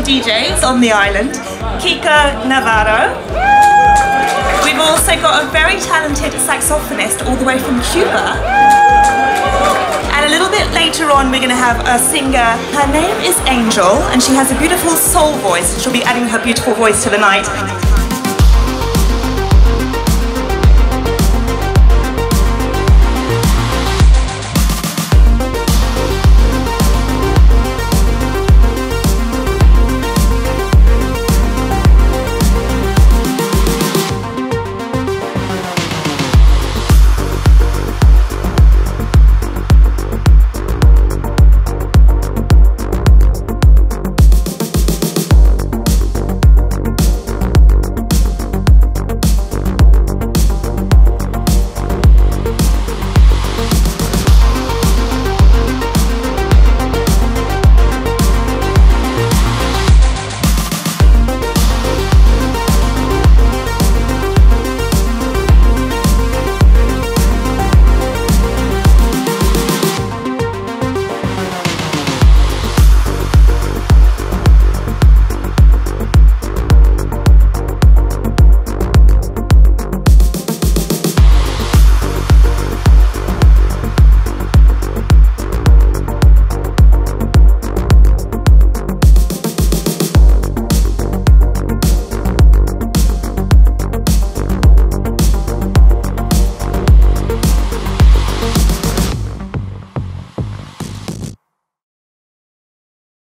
DJs on the island, Kika Navarro. We've also got a very talented saxophonist all the way from Cuba. And a little bit later on we're going to have a singer. Her name is Angel and she has a beautiful soul voice and she'll be adding her beautiful voice to the night.